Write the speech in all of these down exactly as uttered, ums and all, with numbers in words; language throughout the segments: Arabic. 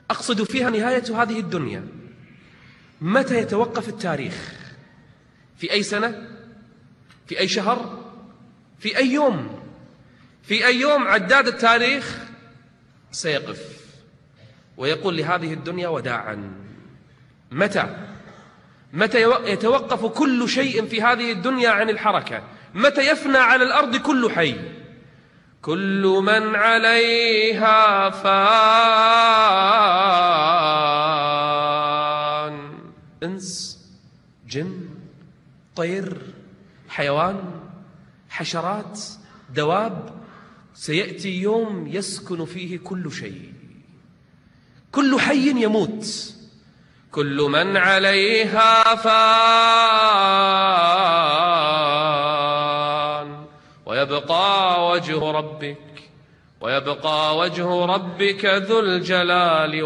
أقصد فيها نهاية هذه الدنيا. متى يتوقف التاريخ؟ في أي سنة؟ في أي شهر؟ في أي يوم؟ في أي يوم عداد التاريخ سيقف ويقول لهذه الدنيا وداعا. متى؟ متى يتوقف كل شيء في هذه الدنيا عن الحركة؟ متى يفنى على الأرض كل حي؟ كل من عليها فان. إنس، جن، طير، حيوان، حشرات، دواب. سيأتي يوم يسكن فيه كل شيء، كل حي يموت. كل من عليها فان ويبقى وجه ربك ويبقى وجه ربك ذو الجلال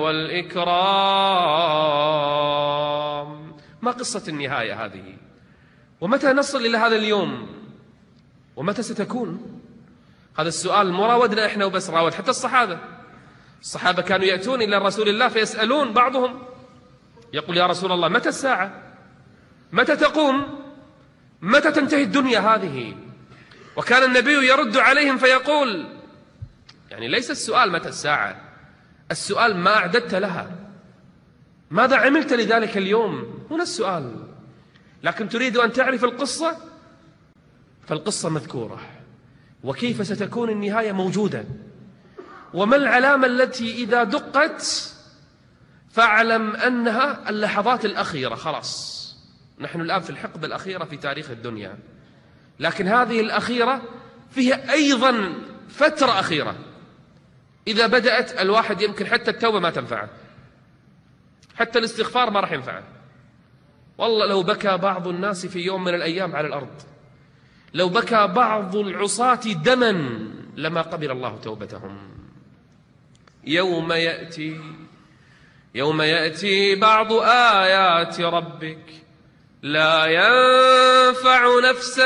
والإكرام. ما قصة النهاية هذه؟ ومتى نصل إلى هذا اليوم؟ ومتى ستكون؟ هذا السؤال مو راودنا إحنا وبس، راود حتى الصحابة. الصحابة كانوا يأتون إلى رسول الله فيسألون بعضهم، يقول يا رسول الله متى الساعة؟ متى تقوم؟ متى تنتهي الدنيا هذه؟ وكان النبي يرد عليهم فيقول، يعني ليس السؤال متى الساعة، السؤال ما أعددت لها، ماذا عملت لذلك اليوم؟ هنا السؤال. لكن تريد أن تعرف القصة، فالقصة مذكورة، وكيف ستكون النهاية موجودة، وما العلامة التي إذا دقت فاعلم أنها اللحظات الأخيرة. خلاص، نحن الآن في الحقبة الأخيرة في تاريخ الدنيا، لكن هذه الأخيرة فيها أيضا فترة أخيرة. إذا بدأت الواحد يمكن حتى التوبة ما تنفعه، حتى الاستغفار ما راح ينفعه. والله لو بكى بعض الناس في يوم من الأيام على الأرض، لو بكى بعض العصاة دما لما قبل الله توبتهم. يوم يأتي يوم يأتي بعض آيات ربك لا ينفع نفسا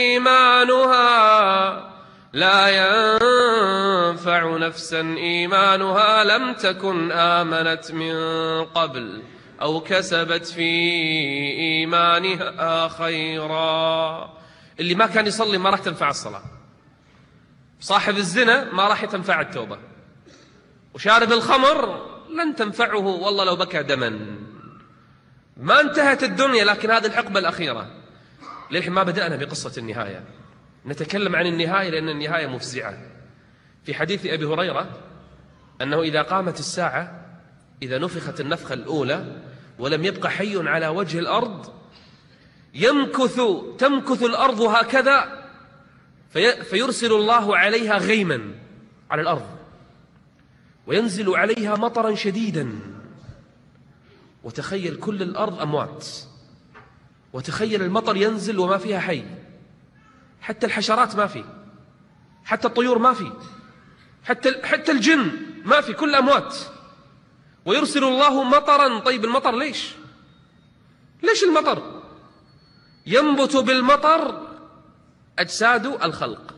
إيمانها لا ينفع نفسا إيمانها لم تكن آمنت من قبل أو كسبت في إيمانها خيرا. اللي ما كان يصلي ما راح تنفع الصلاة، صاحب الزنا ما راح تنفع التوبة، وشارب الخمر لن تنفعه والله لو بكى دما. ما انتهت الدنيا، لكن هذه الحقبة الأخيرة. للحين ما بدأنا بقصة النهاية، نتكلم عن النهاية لأن النهاية مفزعة. في حديث أبي هريرة أنه إذا قامت الساعة، إذا نفخت النفخة الأولى ولم يبقى حي على وجه الأرض، يمكث تمكث الأرض هكذا في فيرسل الله عليها غيما على الأرض، وينزل عليها مطرا شديدا، وتخيل كل الأرض أموات، وتخيل المطر ينزل وما فيها حي، حتى الحشرات ما في، حتى الطيور ما في، حتى حتى الجن ما في، كل أموات. ويرسل الله مطرا. طيب المطر ليش؟ ليش المطر؟ ينبت بالمطر أجساد الخلق.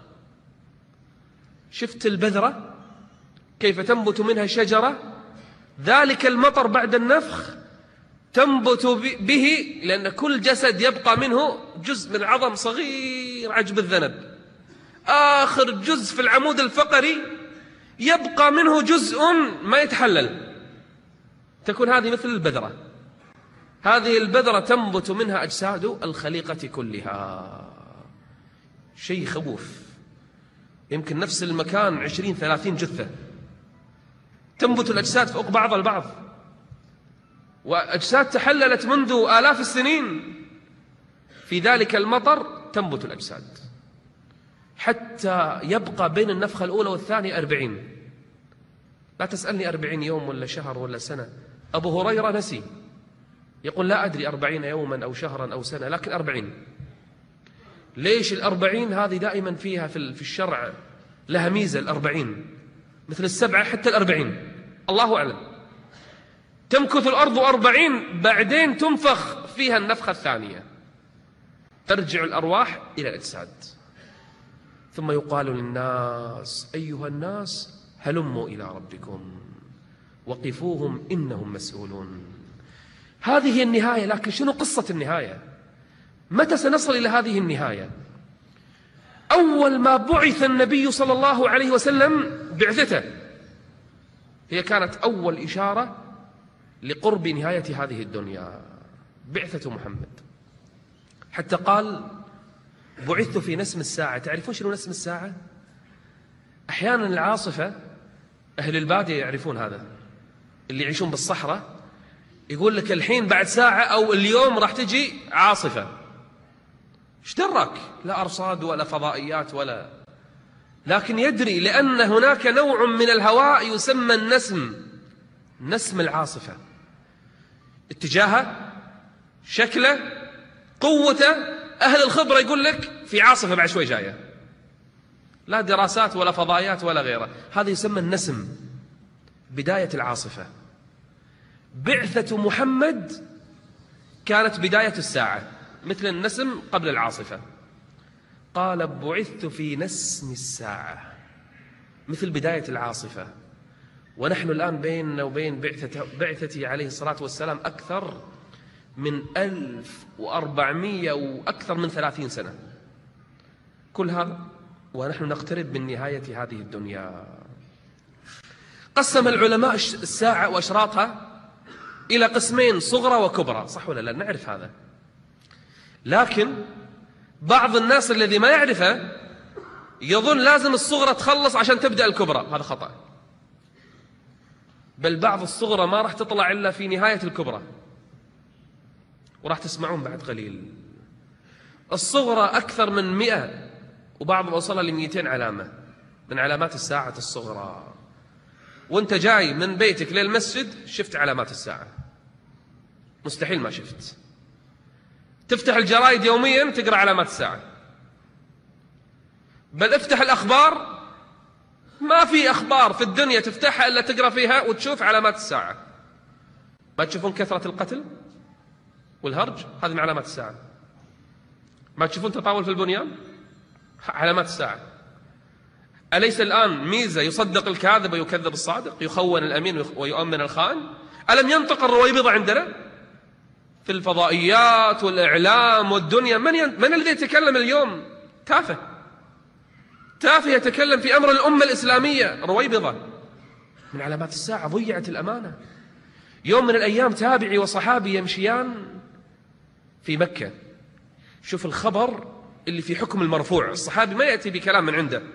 شفت البذرة كيف تنبت منها شجرة؟ ذلك المطر بعد النفخ تنبت به، لأن كل جسد يبقى منه جزء من العظم صغير عجب الذنب، آخر جزء في العمود الفقري يبقى منه جزء ما يتحلل. تكون هذه مثل البذرة، هذه البذرة تنبت منها أجساد الخليقة كلها. شيء خوف. يمكن نفس المكان عشرين ثلاثين جثة، تنبت الأجساد فوق بعض البعض، وأجساد تحللت منذ آلاف السنين. في ذلك المطر تنبت الأجساد حتى يبقى بين النفخة الأولى والثانية أربعين. لا تسألني أربعين يوم ولا شهر ولا سنة. أبو هريرة نسي، يقول لا أدري أربعين يوما أو شهرا أو سنة، لكن أربعين. ليش الأربعين؟ هذه دائما فيها في الشرع لها ميزة. الأربعين مثل السبعة، حتى الأربعين الله أعلم. تمكث الأرض أربعين، بعدين تنفخ فيها النفخة الثانية، ترجع الأرواح إلى الأجساد، ثم يقال للناس أيها الناس هلموا إلى ربكم وقفوهم إنهم مسؤولون. هذه هي النهاية، لكن شنو قصة النهاية؟ متى سنصل إلى هذه النهاية؟ أول ما بعث النبي صلى الله عليه وسلم بعثته هي كانت أول إشارة لقرب نهاية هذه الدنيا، بعثة محمد. حتى قال بعثت في نسم الساعة. تعرفون شنو نسم الساعة؟ أحيانا العاصفة، أهل البادية يعرفون هذا، اللي يعيشون بالصحراء يقول لك الحين بعد ساعة أو اليوم راح تجي عاصفة. ايش دراك؟ لا أرصاد ولا فضائيات ولا، لكن يدري لأن هناك نوع من الهواء يسمى النسم، نسم العاصفة، اتجاهه، شكله، قوته. أهل الخبرة يقول لك في عاصفة بعد شوي جاية، لا دراسات ولا فضائيات ولا غيره. هذا يسمى النسم، بداية العاصفة. بعثة محمد كانت بداية الساعة، مثل النسم قبل العاصفة. قال بعثت في نسم الساعة، مثل بداية العاصفة. ونحن الآن بيننا وبين بعثته, بعثته عليه الصلاة والسلام أكثر من ألف وأربعمائة وأكثر من ثلاثين سنة. كل هذا ونحن نقترب من نهاية هذه الدنيا. قسم العلماء الساعة وأشراطها إلى قسمين، صغرى وكبرى، صح ولا لا؟ نعرف هذا، لكن بعض الناس الذي ما يعرفه يظن لازم الصغرى تخلص عشان تبدأ الكبرى. هذا خطأ، بل بعض الصغرى ما راح تطلع إلا في نهاية الكبرى، وراح تسمعون بعد قليل. الصغرى أكثر من مئة، وبعضهم وصل لمئتين علامة من علامات الساعة الصغرى. وانت جاي من بيتك للمسجد شفت علامات الساعة، مستحيل ما شفت. تفتح الجرائد يوميا تقرأ علامات الساعة، بل افتح الأخبار، ما في أخبار في الدنيا تفتحها إلا تقرأ فيها وتشوف علامات الساعة. ما تشوفون كثرة القتل والهرج؟ هذه من علامات الساعة. ما تشوفون تطاول في البنيان؟ علامات الساعة. أليس الآن ميزة يصدق الكاذب ويكذب الصادق، يخون الأمين ويؤمن الخائن؟ ألم ينطق الرويبضة عندنا في الفضائيات والإعلام والدنيا؟ من, ين... من الذي يتكلم اليوم؟ تافه تافه يتكلم في أمر الأمة الإسلامية، رويبضة. من علامات الساعة ضيعت الأمانة. يوم من الأيام تابعي وصحابي يمشيان في مكة، شوف الخبر اللي في حكم المرفوع، الصحابي ما يأتي بكلام من عنده.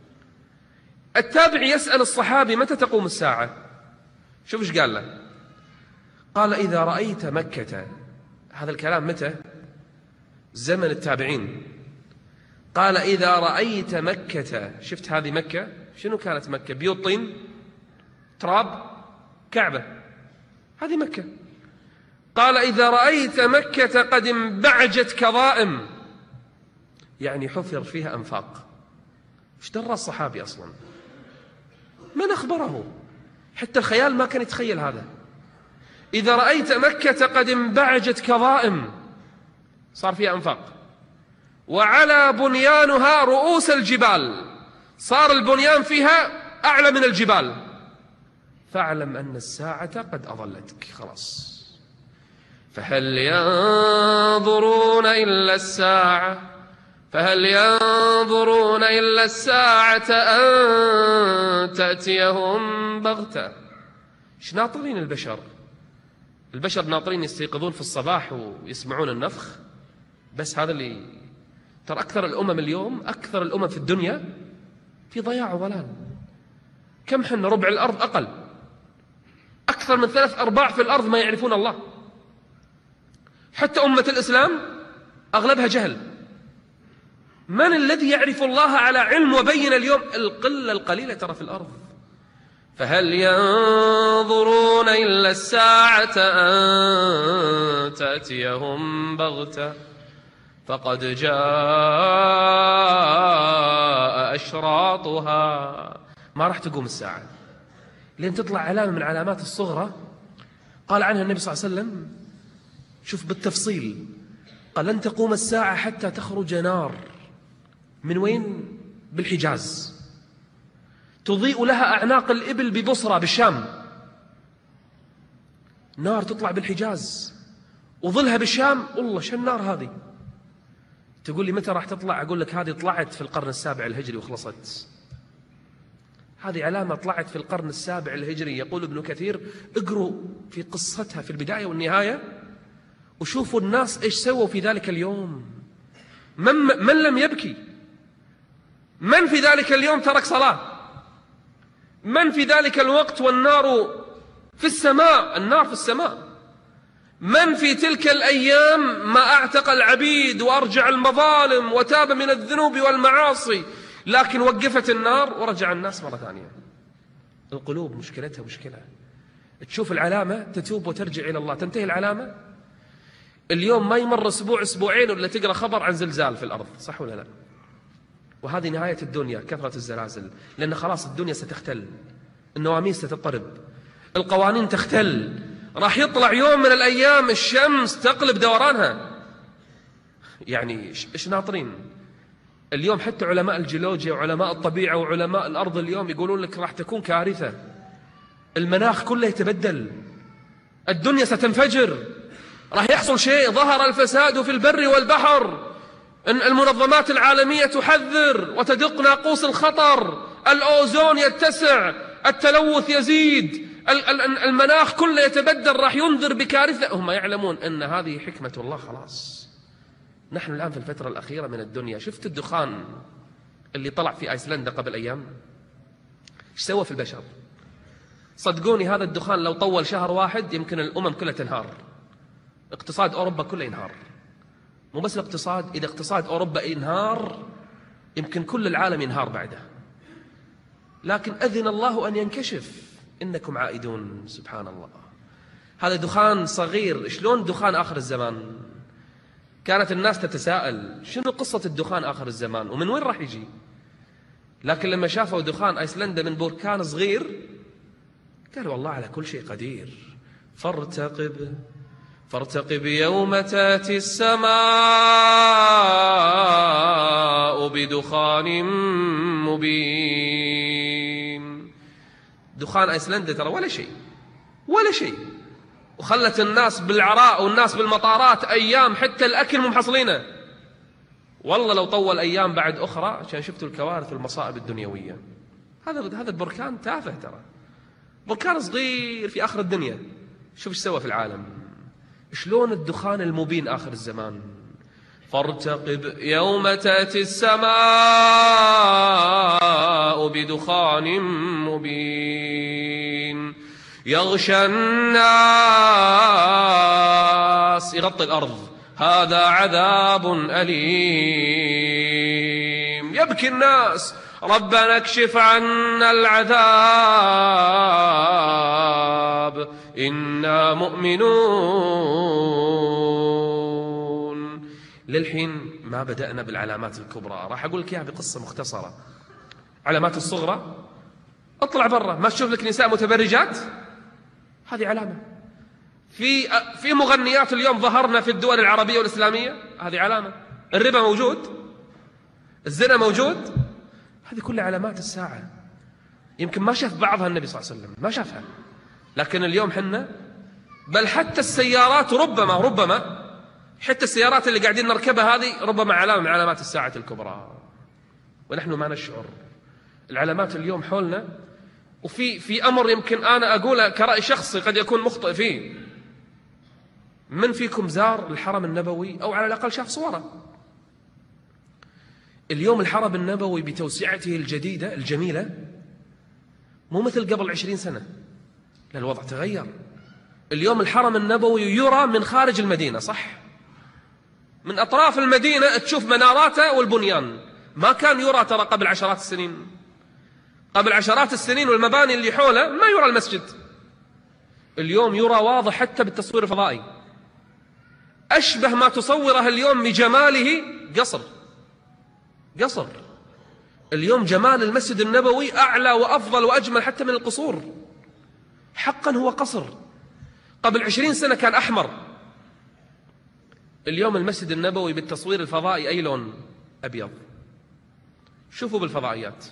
التابعي يسأل الصحابي متى تقوم الساعة؟ شوف ايش قال له. قال إذا رأيت مكة. هذا الكلام متى؟ زمن التابعين. قال إذا رأيت مكة. شفت هذه مكة؟ شنو كانت مكة؟ بيوت طين، تراب، كعبة، هذه مكة. قال إذا رأيت مكة قد انبعجت كظائم، يعني حفر فيها أنفاق. ايش درى الصحابي أصلا؟ من أخبره؟ حتى الخيال ما كان يتخيل هذا. إذا رأيت مكة قد انبعجت كظائم، صار فيها أنفاق، وعلى بنيانها رؤوس الجبال، صار البنيان فيها أعلى من الجبال، فاعلم أن الساعة قد أضلتك. خلاص. فهل ينظرون إلا الساعة فهل ينظرون إلا الساعة أن تأتيهم بغتة. إيش ناطرين البشر؟ البشر ناطرين يستيقظون في الصباح ويسمعون النفخ بس. هذا اللي ترى أكثر الأمم اليوم، أكثر الأمم في الدنيا في ضياع وضلال. كم حنا؟ ربع الأرض أقل، أكثر من ثلاث أرباع في الأرض ما يعرفون الله. حتى أمة الإسلام أغلبها جهل. من الذي يعرف الله على علم وبين اليوم؟ القلة القليلة ترى في الأرض. فهل ينظرون إلا الساعة أن تأتيهم بغتة فقد جاء أشراطها. ما راح تقوم الساعة لين تطلع علامة من علامات الصغرى قال عنها النبي صلى الله عليه وسلم، شوف بالتفصيل، قال لن تقوم الساعة حتى تخرج نار. من وين؟ بالحجاز، تضيء لها أعناق الإبل ببصرى بالشام، نار تطلع بالحجاز وظلها بالشام، والله شو النار هذه؟ تقول لي متى راح تطلع؟ أقول لك هذه طلعت في القرن السابع الهجري وخلصت. هذه علامة طلعت في القرن السابع الهجري. يقول ابن كثير اقروا في قصتها في البداية والنهاية وشوفوا الناس إيش سووا في ذلك اليوم. من, من لم يبكي؟ من في ذلك اليوم ترك صلاة؟ من في ذلك الوقت والنار في السماء، النار في السماء؟ من في تلك الأيام ما أعتق العبيد وأرجع المظالم وتاب من الذنوب والمعاصي، لكن وقفت النار ورجع الناس مرة ثانية. القلوب مشكلتها مشكلة. تشوف العلامة تتوب وترجع إلى الله، تنتهي العلامة. اليوم ما يمر أسبوع أسبوعين ولا تقرأ خبر عن زلزال في الأرض، صح ولا لا؟ وهذه نهاية الدنيا، كثرة الزلازل، لأن خلاص الدنيا ستختل، النواميس ستضطرب، القوانين تختل، راح يطلع يوم من الأيام الشمس تقلب دورانها. يعني إيش ناطرين؟ اليوم حتى علماء الجيولوجيا وعلماء الطبيعة وعلماء الأرض اليوم يقولون لك راح تكون كارثة، المناخ كله يتبدل، الدنيا ستنفجر، راح يحصل شيء. ظهر الفساد في البر والبحر، المنظمات العالمية تحذر وتدق ناقوس الخطر، الأوزون يتسع، التلوث يزيد، المناخ كله يتبدل، راح ينذر بكارثة. هم يعلمون أن هذه حكمة الله. خلاص نحن الآن في الفترة الأخيرة من الدنيا، شفت الدخان اللي طلع في أيسلندا قبل أيام ايش سوى في البشر؟ صدقوني هذا الدخان لو طول شهر واحد يمكن الأمم كلها تنهار، اقتصاد أوروبا كله ينهار. مو بس الاقتصاد، إذا اقتصاد أوروبا ينهار يمكن كل العالم ينهار بعده. لكن أذن الله أن ينكشف، إنكم عائدون. سبحان الله. هذا دخان صغير. شلون دخان آخر الزمان؟ كانت الناس تتساءل شنو قصة الدخان آخر الزمان ومن وين راح يجي؟ لكن لما شافوا دخان أيسلندا من بركان صغير قالوا والله على كل شيء قدير. فارتقب فارتقب يوم تأتي السماء بدخان مبين. دخان أيسلندا ترى ولا شيء ولا شيء، وخلت الناس بالعراء والناس بالمطارات أيام حتى الأكل مو محصلينه. والله لو طول أيام بعد أخرى عشان شفتوا الكوارث والمصائب الدنيوية. هذا هذا البركان تافه ترى، بركان صغير في آخر الدنيا. شوف ايش سوى في العالم. شلون الدخان المبين آخر الزمان. فارتقب يوم تأتي السماء بدخان مبين يغشى الناس، يغطي الأرض. هذا عذاب أليم. يبكي الناس ربنا اكشف عنا العذاب إنا مؤمنون. للحين ما بدأنا بالعلامات الكبرى، راح أقول لك إياها بقصة مختصرة. علامات الصغرى، اطلع برا ما تشوف لك نساء متبرجات، هذه علامة. في في مغنيات اليوم ظهرنا في الدول العربية والإسلامية، هذه علامة. الربا موجود، الزنا موجود، هذه كلها علامات الساعة. يمكن ما شاف بعضها النبي صلى الله عليه وسلم، ما شافها، لكن اليوم حنا بل حتى السيارات ربما ربما حتى السيارات اللي قاعدين نركبها هذه ربما علامة من علامات الساعة الكبرى ونحن ما نشعر. العلامات اليوم حولنا. وفي في أمر يمكن أنا أقوله كرأي شخصي قد يكون مخطئ فيه. من فيكم زار الحرم النبوي أو على الأقل شاف صوره؟ اليوم الحرم النبوي بتوسعته الجديدة الجميلة مو مثل قبل عشرين سنة، لا الوضع تغير. اليوم الحرم النبوي يرى من خارج المدينة، صح؟ من أطراف المدينة تشوف مناراته والبنيان. ما كان يرى ترى قبل عشرات السنين. قبل عشرات السنين والمباني اللي حوله ما يرى المسجد. اليوم يرى واضح حتى بالتصوير الفضائي. أشبه ما تصوره اليوم بجماله قصر قصر. اليوم جمال المسجد النبوي أعلى وأفضل وأجمل حتى من القصور. حقا هو قصر. قبل عشرين سنة كان أحمر. اليوم المسجد النبوي بالتصوير الفضائي أي لون؟ أبيض. شوفوا بالفضائيات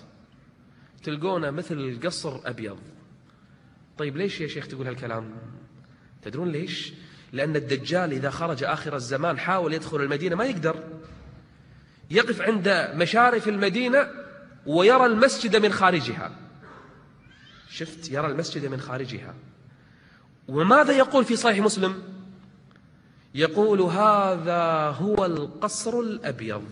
تلقونه مثل القصر أبيض. طيب ليش يا شيخ تقول هالكلام؟ تدرون ليش؟ لأن الدجال إذا خرج آخر الزمان حاول يدخل المدينة ما يقدر، يقف عند مشارف المدينة ويرى المسجد من خارجها. شفت؟ يرى المسجد من خارجها. وماذا يقول في صحيح مسلم؟ يقول هذا هو القصر الأبيض،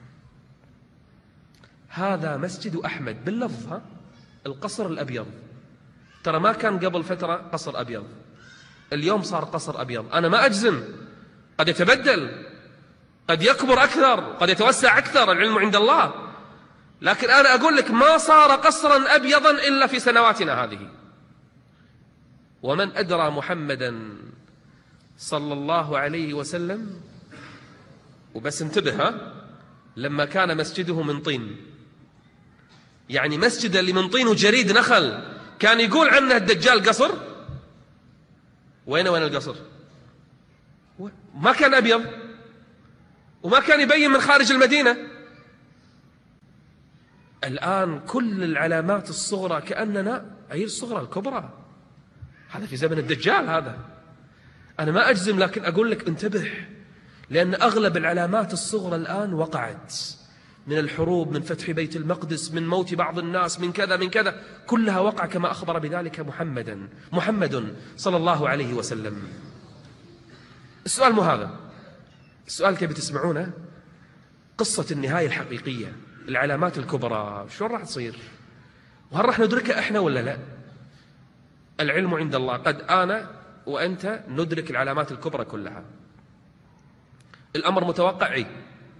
هذا مسجد أحمد، باللفظ ها، القصر الأبيض. ترى ما كان قبل فترة قصر أبيض، اليوم صار قصر أبيض. أنا ما أجزم، قد يتبدل، قد يكبر أكثر، قد يتوسع أكثر، العلم عند الله. لكن أنا أقول لك ما صار قصرا أبيضا إلا في سنواتنا هذه. ومن أدرى محمدا صلى الله عليه وسلم، وبس انتبه ها، لما كان مسجده من طين، يعني مسجد اللي من طين وجريد نخل، كان يقول عنه الدجال قصر. وين وين القصر؟ ما كان أبيض، وما كان يبين من خارج المدينة. الآن كل العلامات الصغرى كأننا أي الصغرى الكبرى. هذا في زمن الدجال. هذا أنا ما أجزم، لكن أقول لك انتبه، لأن أغلب العلامات الصغرى الآن وقعت، من الحروب، من فتح بيت المقدس، من موت بعض الناس، من كذا من كذا، كلها وقع كما أخبر بذلك محمدا محمد صلى الله عليه وسلم. السؤال مو هذا، السؤال تبي تسمعونه قصة النهاية الحقيقية، العلامات الكبرى شلون راح تصير، وهل راح ندركها احنا ولا لا؟ العلم عند الله. قد أنا وأنت ندرك العلامات الكبرى كلها. الأمر متوقع. إيه؟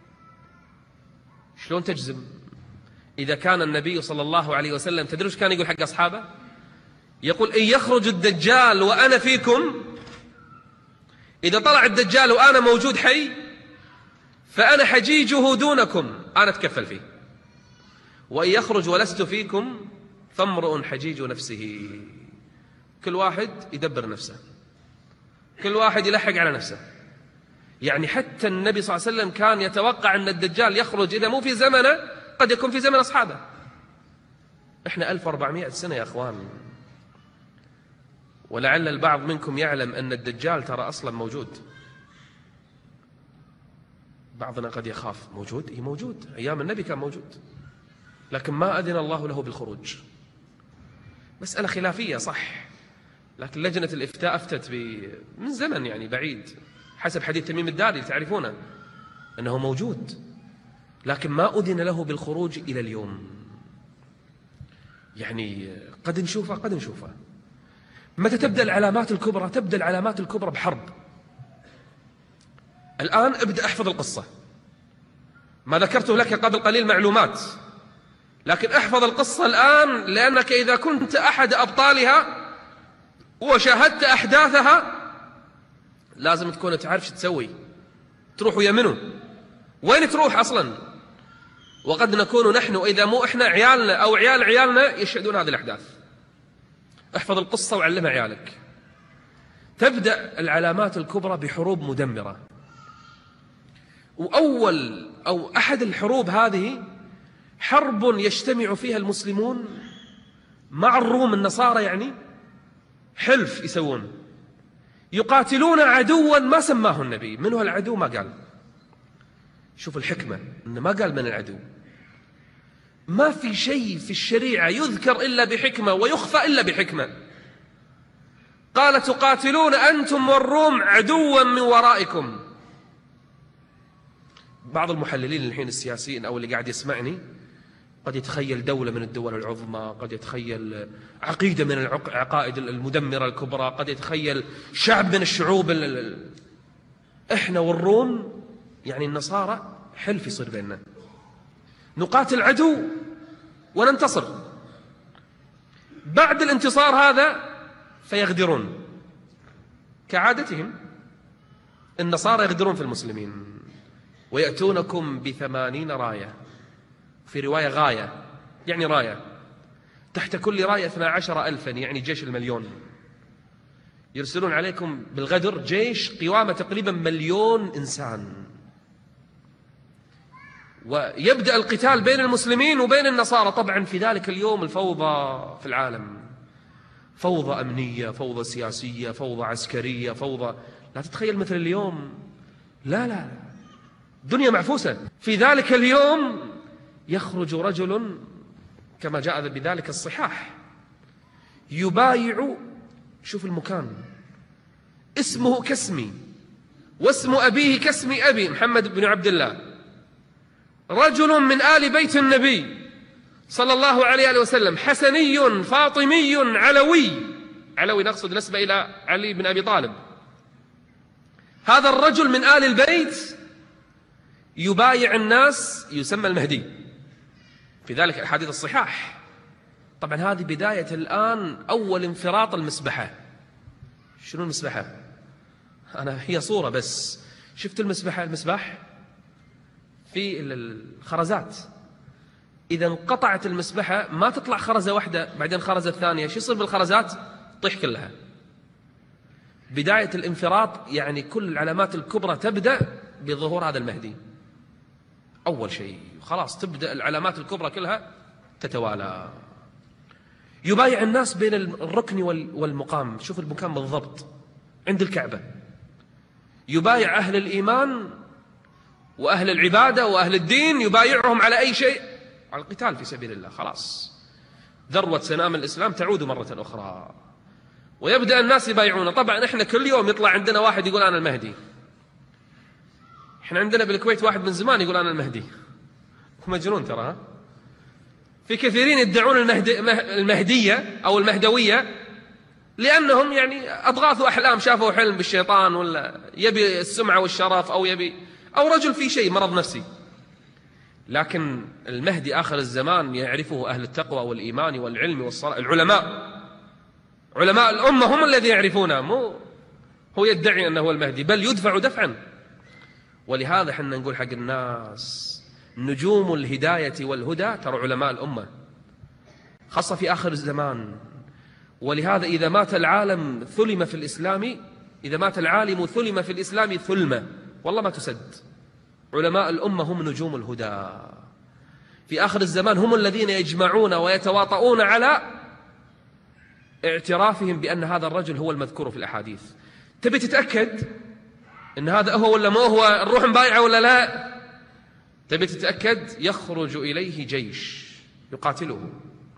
شلون تجزم؟ إذا كان النبي صلى الله عليه وسلم، تدري وش كان يقول حق أصحابه؟ يقول إن يخرج الدجال وأنا فيكم، إذا طلع الدجال وأنا موجود حي فأنا حجيجه دونكم، أنا أتكفل فيه. وإن يخرج ولست فيكم فامرؤ حجيج نفسه. كل واحد يدبر نفسه، كل واحد يلحق على نفسه. يعني حتى النبي صلى الله عليه وسلم كان يتوقع أن الدجال يخرج إذا مو في زمنه قد يكون في زمن أصحابه. إحنا ألف وأربعمائة سنة يا أخوان، ولعل البعض منكم يعلم أن الدجال ترى أصلا موجود. بعضنا قد يخاف. موجود؟ إيه موجود، أيام النبي كان موجود، لكن ما أذن الله له بالخروج. مسألة خلافية صح، لكن لجنة الإفتاء أفتت من زمن يعني بعيد حسب حديث تميم الداري تعرفونه أنه موجود، لكن ما أذن له بالخروج إلى اليوم. يعني قد نشوفه قد نشوفه. متى تبدأ العلامات الكبرى؟ تبدأ العلامات الكبرى بحرب. الآن ابدأ احفظ القصة. ما ذكرته لك قبل قليل معلومات، لكن احفظ القصة الآن، لأنك إذا كنت أحد أبطالها وشاهدت أحداثها لازم تكون تعرف شو تسوي. تروح ويا منو؟ وين تروح أصلا؟ وقد نكون نحن إذا مو إحنا عيالنا أو عيال عيالنا يشهدون هذه الأحداث. احفظ القصة وعلمها عيالك. تبدأ العلامات الكبرى بحروب مدمرة. وأول أو أحد الحروب هذه حرب يجتمع فيها المسلمون مع الروم النصارى، يعني حلف يسوون، يقاتلون عدوا ما سماه النبي. من هو العدو؟ ما قال. شوف الحكمة، إنه ما قال من العدو. ما في شيء في الشريعة يذكر إلا بحكمة ويخفى إلا بحكمة. قال تقاتلون أنتم والروم عدوا من ورائكم. بعض المحللين الحين السياسيين أو اللي قاعد يسمعني قد يتخيل دولة من الدول العظمى، قد يتخيل عقيدة من العقائد المدمرة الكبرى، قد يتخيل شعب من الشعوب. إحنا والروم يعني النصارى حلف يصير بيننا، نقاتل عدو وننتصر. بعد الانتصار هذا فيغدرون كعادتهم. النصارى يغدرون في المسلمين ويأتونكم بثمانين راية، في رواية غاية يعني راية، تحت كل راية اثنا عشر ألفا يعني جيش المليون. يرسلون عليكم بالغدر جيش قوامه تقريبا مليون إنسان، ويبدأ القتال بين المسلمين وبين النصارى. طبعا في ذلك اليوم الفوضى في العالم، فوضى أمنية، فوضى سياسية، فوضى عسكرية، فوضى. لا تتخيل مثل اليوم، لا لا، دنيا معفوسة. في ذلك اليوم يخرج رجل كما جاء بذلك الصحاح يبايع، شوف المكان، اسمه كاسمي واسم أبيه كاسم أبي محمد بن عبد الله، رجل من آل بيت النبي صلى الله عليه وسلم، حسني فاطمي علوي، علوي نقصد نسبة إلى علي بن أبي طالب. هذا الرجل من آل البيت يبايع الناس، يسمى المهدي في ذلك الحديث الصحاح. طبعا هذه بداية الآن أول انفراط المسبحة. شنو المسبحة؟ أنا هي صورة بس. شفت المسبحة؟ المسبح في الخرزات، إذا انقطعت المسبحة ما تطلع خرزة واحدة بعدين خرزة ثانية، شو يصير بالخرزات؟ تطيح كلها. بداية الانفراط يعني كل العلامات الكبرى تبدأ بظهور هذا المهدي أول شيء، خلاص تبدأ العلامات الكبرى كلها تتوالى. يبايع الناس بين الركن والمقام، شوف المكان بالضبط عند الكعبة. يبايع أهل الإيمان وأهل العبادة وأهل الدين، يبايعهم على أي شيء، على القتال في سبيل الله. خلاص ذروة سنام الإسلام تعود مرة أخرى، ويبدأ الناس يبايعونه. طبعا إحنا كل يوم يطلع عندنا واحد يقول أنا المهدي. إحنا عندنا بالكويت واحد من زمان يقول أنا المهدي، مجنون ترى. ها؟ في كثيرين يدعون المهدية أو المهدوية لأنهم يعني أضغاثوا أحلام، شافوا حلم بالشيطان، ولا يبي السمعة والشرف، أو يبي أو رجل في شيء مرض نفسي. لكن المهدي آخر الزمان يعرفه أهل التقوى والإيمان والعلم والصلاة، العلماء، علماء الأمة هم الذين يعرفونه، مو هو يدعي أنه هو المهدي، بل يدفع دفعا. ولهذا حنا نقول حق الناس نجوم الهداية والهدى ترى علماء الأمة، خاصة في آخر الزمان. ولهذا إذا مات العالم ثلم في الإسلام، إذا مات العالم ثلم في الإسلام ثلمة، والله ما تسد. علماء الأمة هم نجوم الهدى في آخر الزمان، هم الذين يجمعون ويتواطؤون على اعترافهم بأن هذا الرجل هو المذكور في الأحاديث. تبي تتأكد أن هذا هو ولا ما هو، الروح مبايعة ولا لا؟ تبي تتأكد؟ يخرج إليه جيش يقاتله.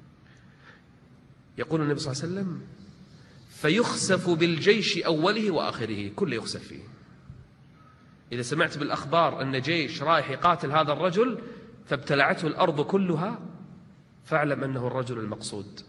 يقول النبي صلى الله عليه وسلم فيخسف بالجيش أوله وآخره، كله يخسف فيه. إذا سمعت بالأخبار أن جيش رايح يقاتل هذا الرجل فابتلعته الأرض كلها، فاعلم أنه الرجل المقصود.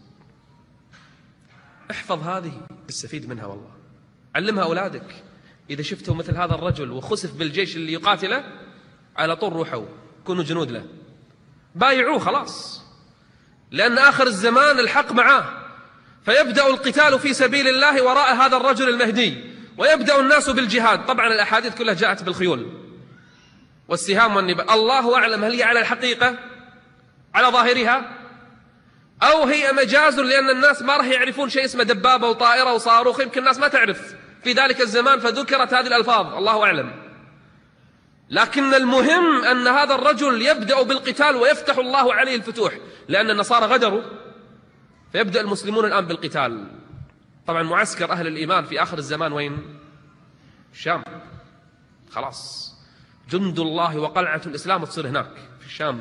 احفظ هذه، استفيد منها والله، علمها أولادك. إذا شفتوا مثل هذا الرجل وخسف بالجيش اللي يقاتله، على طول روحوا كونوا جنود له، بايعوه خلاص، لأن آخر الزمان الحق معاه، فيبدأ القتال في سبيل الله وراء هذا الرجل المهدي، ويبدأ الناس بالجهاد. طبعا الأحاديث كلها جاءت بالخيول والسهام والنبال، الله أعلم هل هي على الحقيقة على ظاهرها أو هي مجاز، لأن الناس ما راح يعرفون شيء اسمه دبابة وطائرة وصاروخ، يمكن الناس ما تعرف في ذلك الزمان فذكرت هذه الألفاظ، الله أعلم. لكن المهم أن هذا الرجل يبدأ بالقتال ويفتح الله عليه الفتوح، لأن النصارى غدروا، فيبدأ المسلمون الآن بالقتال. طبعا معسكر أهل الإيمان في آخر الزمان وين؟ الشام. خلاص جند الله وقلعة الإسلام تصير هناك في الشام،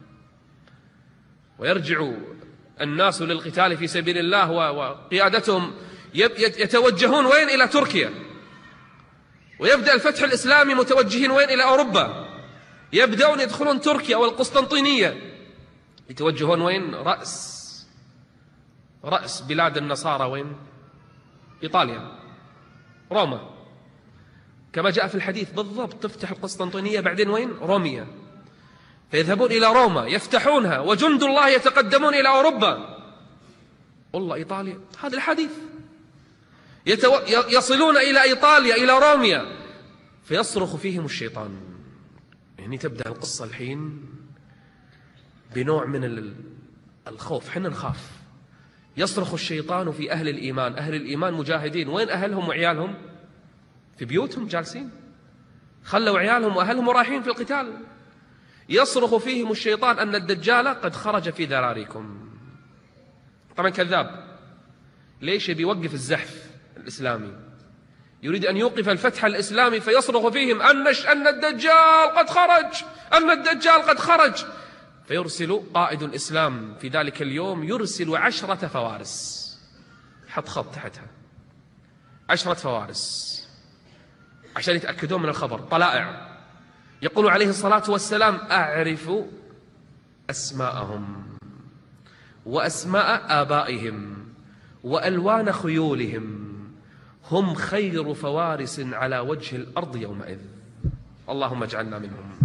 ويرجع الناس للقتال في سبيل الله، وقيادتهم يتوجهون وين؟ إلى تركيا. ويبدأ الفتح الإسلامي متوجهين وين؟ إلى أوروبا. يبدأون يدخلون تركيا والقسطنطينية، يتوجهون وين؟ رأس رأس بلاد النصارى وين؟ إيطاليا، روما، كما جاء في الحديث بالضبط. تفتح القسطنطينية بعدين وين؟ روميا. فيذهبون إلى روما يفتحونها، وجند الله يتقدمون إلى أوروبا. والله إيطاليا، هذا الحديث. يتو... يصلون إلى إيطاليا، إلى روميا، فيصرخ فيهم الشيطان. يعني تبدأ القصة الحين بنوع من الخوف، حنا نخاف. يصرخ الشيطان في أهل الإيمان، أهل الإيمان مجاهدين، وين أهلهم وعيالهم؟ في بيوتهم جالسين، خلوا عيالهم وأهلهم رايحين في القتال. يصرخ فيهم الشيطان أن الدجال قد خرج في ذراريكم. طبعا كذاب، ليش؟ يبي يوقف الزحف الإسلامي، يريد أن يوقف الفتح الإسلامي، فيصرخ فيهم أن أن الدجال قد خرج، أن الدجال قد خرج، فيرسل قائد الإسلام في ذلك اليوم يرسل عشرة فوارس، حط خط تحتها، عشرة فوارس عشان يتأكدون من الخبر، طلائع. يقول عليه الصلاة والسلام: أعرف أسماءهم وأسماء آبائهم وألوان خيولهم، هم خير فوارس على وجه الأرض يومئذ. اللهم اجعلنا منهم.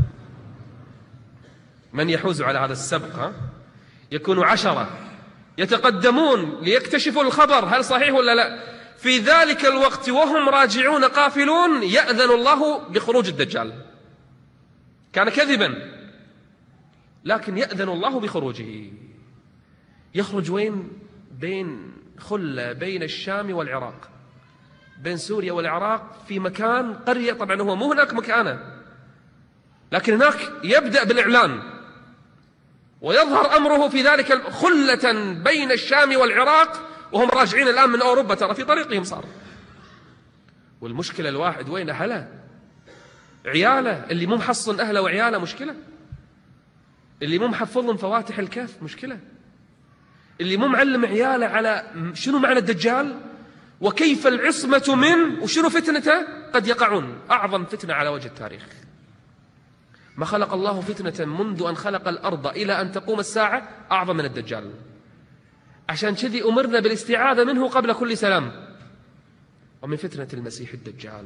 من يحوز على هذا السبق يكون عشرة يتقدمون ليكتشفوا الخبر هل صحيح ولا لا. في ذلك الوقت وهم راجعون قافلون يأذن الله بخروج الدجال، كان كذبا لكن يأذن الله بخروجه. يخرج وين؟ بين خلة بين الشام والعراق، بين سوريا والعراق، في مكان قرية، طبعا هو مو هناك مكانه، لكن هناك يبدأ بالإعلان ويظهر أمره في ذلك خلة بين الشام والعراق، وهم راجعين الآن من أوروبا، ترى في طريقهم صار. والمشكلة الواحد وين؟ أهله، عياله، اللي مو محصن أهله وعياله مشكلة، اللي مو محفظهم فواتح الكهف مشكلة، اللي مو معلم عياله على شنو معنى الدجال وكيف العصمة منه وشنو فتنته، قد يقعون أعظم فتنة على وجه التاريخ. ما خلق الله فتنة منذ أن خلق الأرض إلى أن تقوم الساعة أعظم من الدجال. عشان كذي أمرنا بالاستعاذة منه قبل كل سلام. ومن فتنة المسيح الدجال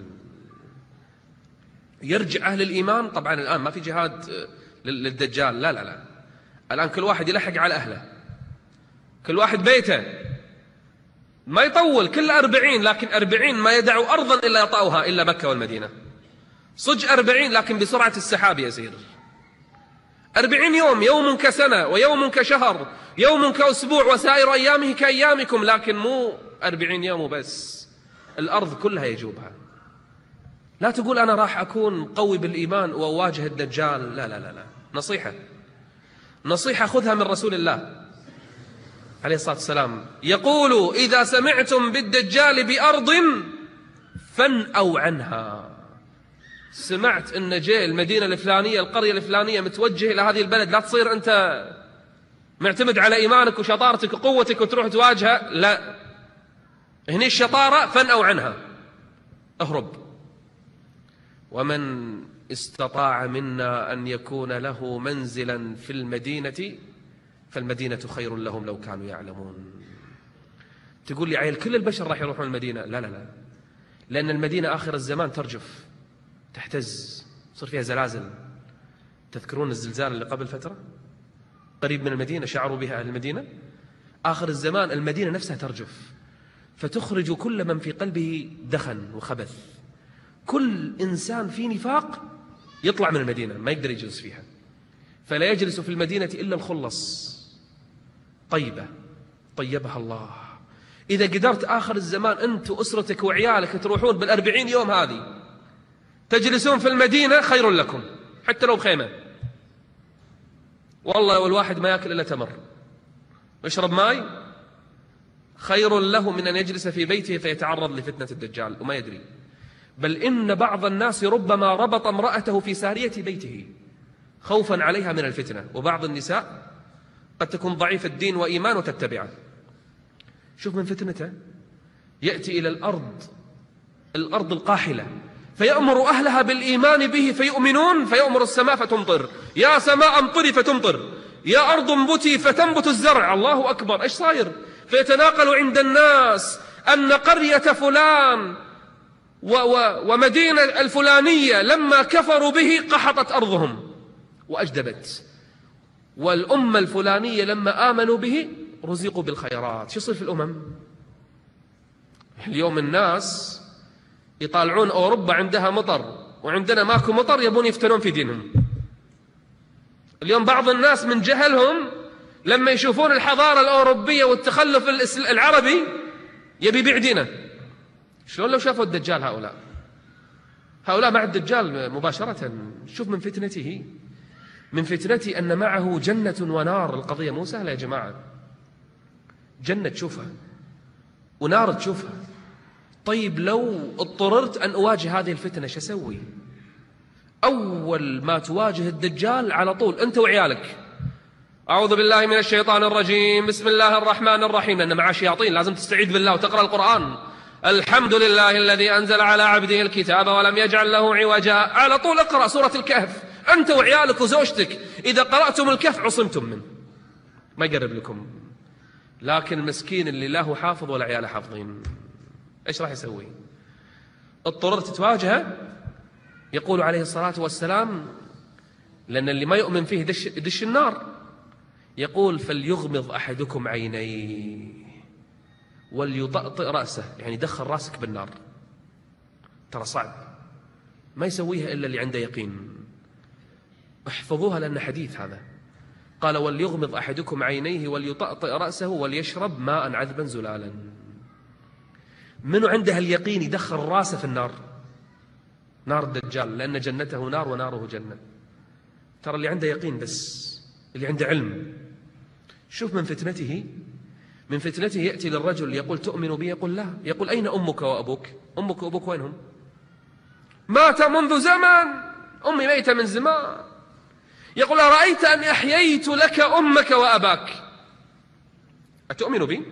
يرجع أهل الإيمان. طبعا الآن ما في جهاد للدجال، لا لا لا، الآن كل واحد يلحق على أهله، كل واحد بيته، ما يطول، كل أربعين، لكن أربعين ما يدعوا أرضا إلا يطأوها إلا مكة والمدينة. صج أربعين لكن بسرعة السحاب يسير. أربعين يوم، يوم كسنة ويوم كشهر، يوم كأسبوع، وسائر أيامه كأيامكم، لكن مو أربعين يوم بس، الأرض كلها يجوبها. لا تقول أنا راح أكون قوي بالإيمان وأواجه الدجال، لا لا لا لا. نصيحة نصيحة خذها من رسول الله عليه الصلاة والسلام، يقول: إذا سمعتم بالدجال بأرض فانأوا عنها. سمعت أن جاء المدينة الفلانية، القرية الفلانية، متوجه إلى هذه البلد، لا تصير أنت معتمد على إيمانك وشطارتك وقوتك وتروح تواجهها، لا، هني الشطارة، فانأوا عنها، اهرب. ومن استطاع منا أن يكون له منزلا في المدينة فالمدينة خير لهم لو كانوا يعلمون. تقول لي عيل كل البشر راح يروحون المدينة، لا لا لا، لأن المدينة آخر الزمان ترجف، تحتز، يصير فيها زلازل. تذكرون الزلزال اللي قبل فترة قريب من المدينة شعروا بها أهل المدينة؟ آخر الزمان المدينة نفسها ترجف، فتخرج كل من في قلبه دخن وخبث. كل إنسان في نفاق يطلع من المدينة، ما يقدر يجلس فيها، فلا يجلس في المدينة إلا الخلص، طيبة طيبها الله. إذا قدرت آخر الزمان أنت وأسرتك وعيالك تروحون بالأربعين يوم هذه تجلسون في المدينة، خير لكم، حتى لو بخيمة. والله والواحد ما يأكل إلا تمر ويشرب ماي، خير له من أن يجلس في بيته فيتعرض لفتنة الدجال وما يدري. بل إن بعض الناس ربما ربط امرأته في سارية بيته خوفا عليها من الفتنة، وبعض النساء قد تكون ضعيف الدين وإيمان وتتبعه. شوف من فتنته، يأتي إلى الأرض الأرض القاحلة فيأمر أهلها بالإيمان به فيؤمنون، فيأمر السماء فتمطر، يا سماء امطري فتمطر، يا أرض انبتي فتنبت الزرع. الله أكبر، إيش صاير؟ فيتناقل عند الناس أن قرية فلان و و ومدينة الفلانية لما كفروا به قحطت أرضهم وأجدبت، والأمة الفلانية لما آمنوا به رزقوا بالخيرات. شو يصير في الأمم؟ اليوم الناس يطالعون أوروبا عندها مطر وعندنا ماكو مطر، يبون يفتنون في دينهم. اليوم بعض الناس من جهلهم لما يشوفون الحضارة الأوروبية والتخلف العربي يبي يبيع دينه. شلون لو شافوا الدجال؟ هؤلاء هؤلاء مع الدجال مباشرة. شوف من فتنته، من فتنته أن معه جنة ونار. القضية مو سهلة يا جماعة. جنة تشوفها ونار تشوفها. طيب لو اضطررت أن أواجه هذه الفتنة شو أسوي؟ أول ما تواجه الدجال على طول أنت وعيالك أعوذ بالله من الشيطان الرجيم بسم الله الرحمن الرحيم، لأن معاه شياطين لازم تستعيذ بالله وتقرأ القرآن. الحمد لله الذي أنزل على عبده الكتاب ولم يجعل له عوجا. على طول اقرأ سورة الكهف أنت وعيالك وزوجتك، إذا قرأتم الكهف عصمتم منه ما يقرب لكم. لكن المسكين اللي لا هو حافظ ولا عياله حافظين إيش راح يسوي؟ اضطررت تواجهه. يقول عليه الصلاة والسلام لأن اللي ما يؤمن فيه دش, دش النار، يقول فليغمض أحدكم عينيه وليطأطئ رأسه، يعني دخل رأسك بالنار. ترى صعب ما يسويها إلا اللي عنده يقين. احفظوها لأن حديث هذا. قال وليغمض أحدكم عينيه وليطأطئ رأسه وليشرب ماء عذبا زلالا. منو عنده اليقين يدخل رأسه في النار؟ نار الدجال، لأن جنته نار وناره جنة. ترى اللي عنده يقين بس، اللي عنده علم. شوف من فتنته، من فتنته يأتي للرجل يقول تؤمن بي؟ يقول لا. يقول أين أمك وأبوك؟ أمك وأبوك وينهم؟ مات منذ زمن، أمي ميتة من زمان. يقول أرأيت أن أحييت لك أمك وأباك أتؤمن بي؟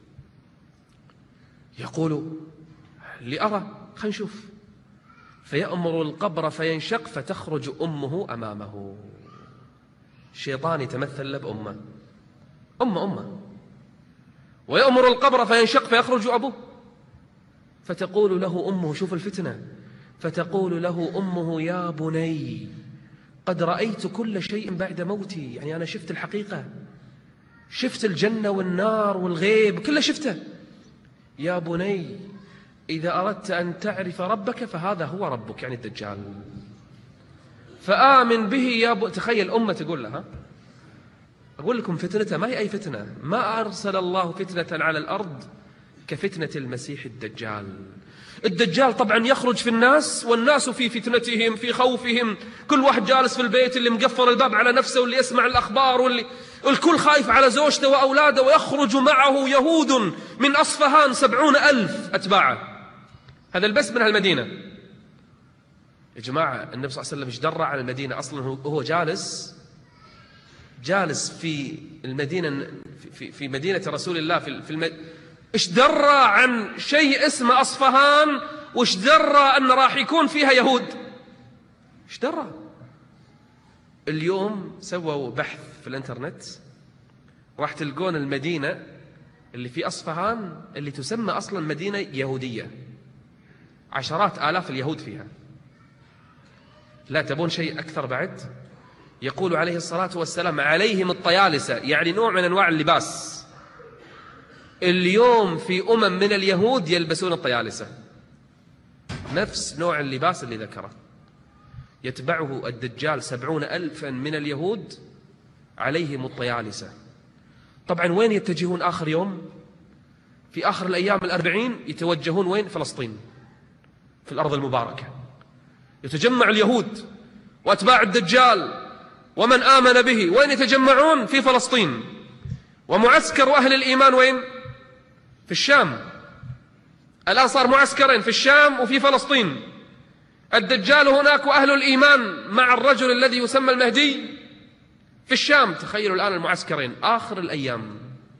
يقول لأرى، خلينا نشوف. فيأمر القبر فينشق فتخرج أمه أمامه. الشيطان يتمثل له بأمه، أمه أمه. ويأمر القبر فينشق فيخرج أبوه، فتقول له أمه، شوف الفتنة، فتقول له أمه يا بني قد رأيت كل شيء بعد موتي. يعني أنا شفت الحقيقة، شفت الجنة والنار والغيب كله شفته. يا بني إذا أردت أن تعرف ربك فهذا هو ربك، يعني الدجال، فآمن به يا ب... تخيل أمة تقول لها. أقول لكم فتنته ما هي أي فتنة. ما أرسل الله فتنة على الأرض كفتنة المسيح الدجال. الدجال طبعا يخرج في الناس والناس في فتنتهم في خوفهم، كل واحد جالس في البيت، اللي مقفل الباب على نفسه واللي يسمع الأخبار، واللي الكل خايف على زوجته وأولاده. ويخرج معه يهود من أصفهان سبعون ألف أتباعه. هذا البس من المدينة. يا جماعة النبي صلى الله عليه وسلم ايش درى عن المدينة أصلا؟ هو جالس جالس في المدينة، في, في مدينة رسول الله في, في الم... ايش درى عن شيء اسمه أصفهان؟ وايش درى أن راح يكون فيها يهود؟ ايش درى؟ اليوم سووا بحث في الانترنت، راح تلقون المدينة اللي في أصفهان اللي تسمى أصلا مدينة يهودية، عشرات آلاف اليهود فيها. لا تبون شيء أكثر بعد؟ يقول عليه الصلاة والسلام عليهم الطيالسة، يعني نوع من أنواع اللباس. اليوم في أمم من اليهود يلبسون الطيالسة، نفس نوع اللباس اللي ذكره. يتبعه الدجال سبعون ألفا من اليهود عليهم الطيالسة. طبعا وين يتجهون آخر يوم؟ في آخر الأيام الأربعين يتوجهون وين؟ فلسطين، في الأرض المباركة. يتجمع اليهود وأتباع الدجال ومن آمن به، وين يتجمعون؟ في فلسطين. ومعسكر أهل الإيمان وين؟ في الشام. الآن صار معسكرين، في الشام وفي فلسطين. الدجال هناك وأهل الإيمان مع الرجل الذي يسمى المهدي في الشام. تخيلوا الآن المعسكرين آخر الأيام.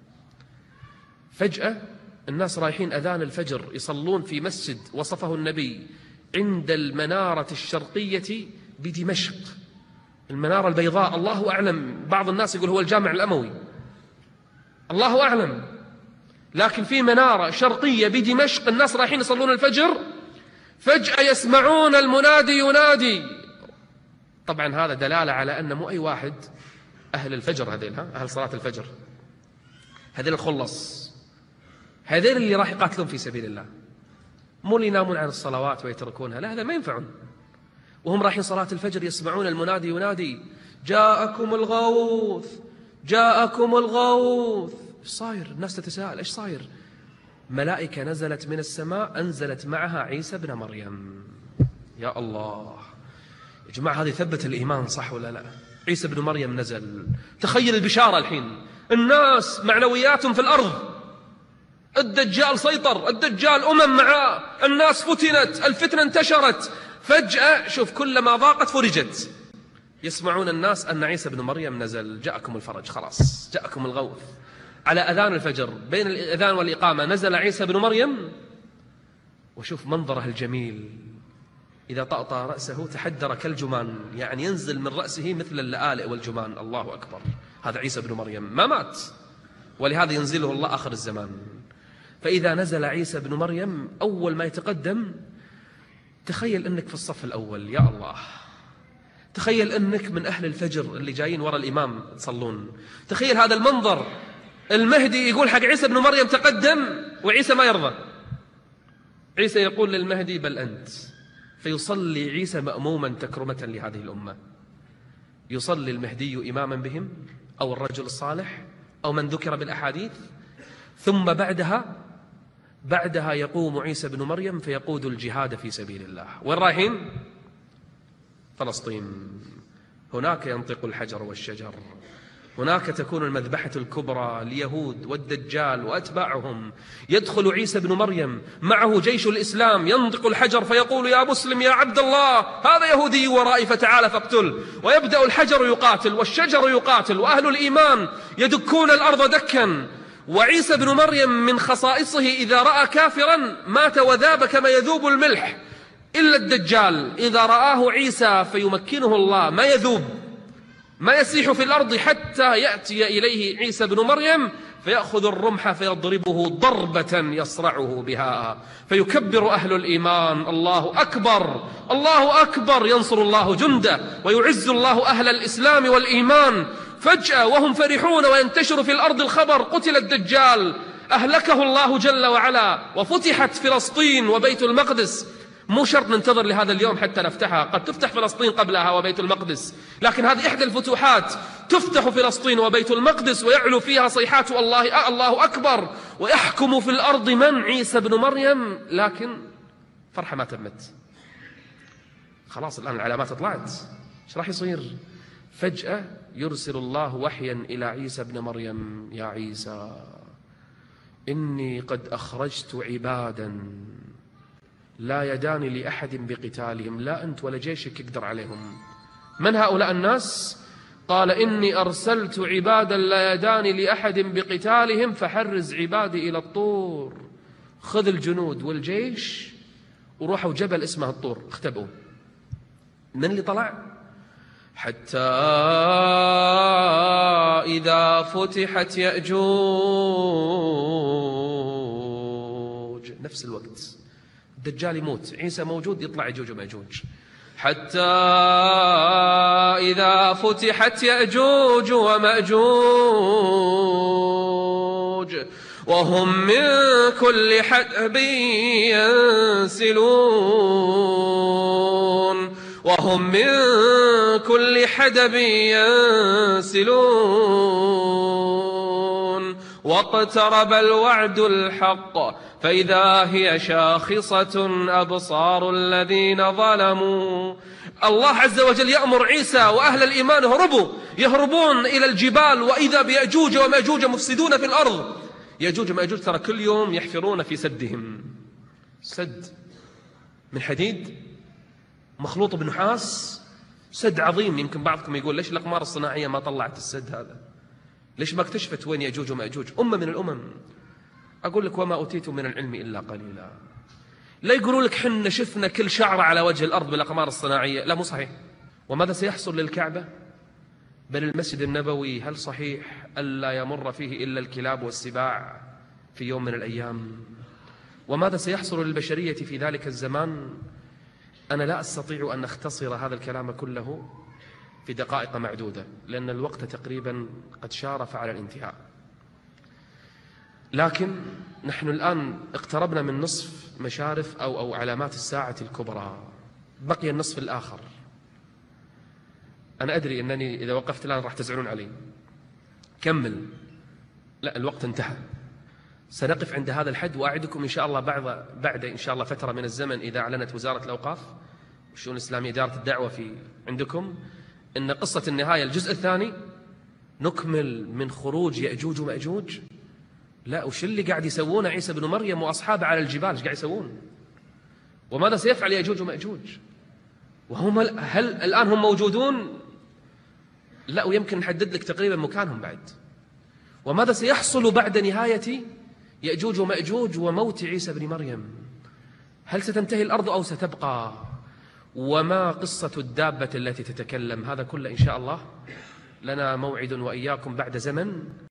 فجأة الناس رايحين أذان الفجر يصلون في مسجد وصفه النبي عند المنارة الشرقية بدمشق، المنارة البيضاء. الله أعلم، بعض الناس يقول هو الجامع الأموي، الله أعلم، لكن في منارة شرقية بدمشق الناس رايحين يصلون الفجر. فجأة يسمعون المنادي ينادي. طبعا هذا دلالة على أن مو أي واحد أهل الفجر، هذيل أهل صلاة الفجر، هذيل الخلص، هذيل اللي راح يقاتلون في سبيل الله، مو اللي ينامون عن الصلوات ويتركونها. لا، هذا ما ينفعون. وهم رايحين صلاة الفجر يسمعون المنادي ينادي جاءكم الغوث جاءكم الغوث. ايش صاير؟ الناس تتساءل ايش صاير؟ ملائكة نزلت من السماء أنزلت معها عيسى بن مريم. يا الله يا جماعة، هذه ثبت الإيمان صح ولا لا؟ عيسى بن مريم نزل. تخيل البشارة الحين، الناس معنوياتهم في الأرض، الدجال سيطر، الدجال أمم معاه، الناس فتنت، الفتنة انتشرت. فجأة شوف كلما ضاقت فرجت. يسمعون الناس أن عيسى بن مريم نزل، جاءكم الفرج، خلاص جاءكم الغوث. على أذان الفجر بين الأذان والإقامة نزل عيسى بن مريم، وشوف منظره الجميل، إذا طأطأ رأسه تحدر كالجمان، يعني ينزل من رأسه مثل اللآلئ والجمان. الله أكبر، هذا عيسى بن مريم ما مات، ولهذا ينزله الله آخر الزمان. فإذا نزل عيسى بن مريم أول ما يتقدم، تخيل أنك في الصف الأول، يا الله، تخيل أنك من أهل الفجر اللي جايين وراء الإمام تصلون. تخيل هذا المنظر، المهدي يقول حق عيسى بن مريم تقدم، وعيسى ما يرضى. عيسى يقول للمهدي بل أنت، فيصلي عيسى مأموما تكرمة لهذه الأمة. يصلي المهدي إماما بهم، أو الرجل الصالح، أو من ذكر بالأحاديث. ثم بعدها بعدها يقوم عيسى بن مريم فيقود الجهاد في سبيل الله. وين رايحين؟ فلسطين. هناك ينطق الحجر والشجر، هناك تكون المذبحة الكبرى ليهود والدجال وأتباعهم. يدخل عيسى بن مريم معه جيش الإسلام، ينطق الحجر فيقول يا مسلم يا عبد الله هذا يهودي ورائي فتعال فاقتل. ويبدأ الحجر يقاتل والشجر يقاتل، وأهل الإيمان يدكون الأرض دكا. وعيسى بن مريم من خصائصه إذا رأى كافرا مات وذاب كما يذوب الملح، إلا الدجال إذا رآه عيسى فيمكنه الله ما يذوب، ما يسيح في الأرض حتى يأتي إليه عيسى بن مريم فيأخذ الرمح فيضربه ضربة يصرعه بها، فيكبر أهل الإيمان الله أكبر الله أكبر، ينصر الله جنده ويعز الله أهل الإسلام والإيمان. فجأة وهم فرحون وينتشر في الأرض الخبر قتل الدجال، أهلكه الله جل وعلا، وفتحت فلسطين وبيت المقدس. مو شرط ننتظر لهذا اليوم حتى نفتحها، قد تفتح فلسطين قبلها وبيت المقدس، لكن هذه إحدى الفتوحات، تفتح فلسطين وبيت المقدس ويعلو فيها صيحات الله الله أكبر، ويحكم في الأرض من؟ عيسى بن مريم. لكن فرحة ما تمت، خلاص الآن العلامات طلعت، ايش راح يصير؟ فجأة يرسل الله وحيا إلى عيسى بن مريم، يا عيسى إني قد أخرجت عبادا لا يدان لأحد بقتالهم، لا أنت ولا جيشك يقدر عليهم. من هؤلاء الناس؟ قال إني أرسلت عبادا لا يدان لأحد بقتالهم فحرز عبادي إلى الطور. خذ الجنود والجيش وروحوا جبل اسمه الطور اختبئوا. من اللي طلع؟ حتى إذا فتحت يأجوج، نفس الوقت الدجال يموت، عيسى موجود، يطلع يجوج ومأجوج. حتى إذا فتحت يأجوج ومأجوج وهم من كل حدب ينسلون وهم من كل حدب ينسلون واقترب الوعد الحق فإذا هي شاخصة أبصار الذين ظلموا. الله عز وجل يأمر عيسى وأهل الإيمان يهربوا يهربون إلى الجبال، وإذا بيأجوج ومأجوج مفسدون في الأرض. يأجوج ومأجوج ترى كل يوم يحفرون في سدهم، سد من حديد مخلوط بنحاس، سد عظيم. يمكن بعضكم يقول ليش الأقمار الصناعية ما طلعت السد هذا؟ ليش ما اكتشفت وين يأجوج ومأجوج؟ أمة من الأمم. أقول لك وما أوتيتم من العلم إلا قليلا. لا يقولوا لك حنا شفنا كل شعرة على وجه الأرض بالأقمار الصناعية، لا مو صحيح. وماذا سيحصل للكعبة بل المسجد النبوي؟ هل صحيح ألا يمر فيه إلا الكلاب والسباع في يوم من الأيام؟ وماذا سيحصل للبشرية في ذلك الزمان؟ أنا لا أستطيع أن أختصر هذا الكلام كله في دقائق معدودة، لأن الوقت تقريبا قد شارف على الانتهاء. لكن نحن الآن اقتربنا من نصف مشارف أو, أو علامات الساعة الكبرى، بقي النصف الآخر. أنا أدري أنني إذا وقفت الآن راح تزعلون علي، كمل، لا الوقت انتهى. سنقف عند هذا الحد، وأعدكم إن شاء الله بعد بعد إن شاء الله فترة من الزمن إذا أعلنت وزارة الأوقاف والشؤون الإسلامية إدارة الدعوة في عندكم إن قصة النهاية الجزء الثاني نكمل من خروج يأجوج ومأجوج لا، وش اللي قاعد يسوونه عيسى بن مريم وأصحابه على الجبال؟ ايش قاعد يسوون؟ وماذا سيفعل يأجوج ومأجوج؟ وهم هل الآن هم موجودون؟ لا، ويمكن نحدد لك تقريبا مكانهم بعد. وماذا سيحصل بعد نهاية يأجوج ومأجوج وموت عيسى بن مريم؟ هل ستنتهي الأرض أو ستبقى؟ وما قصة الدابة التي تتكلم؟ هذا كله إن شاء الله لنا موعد وإياكم بعد زمن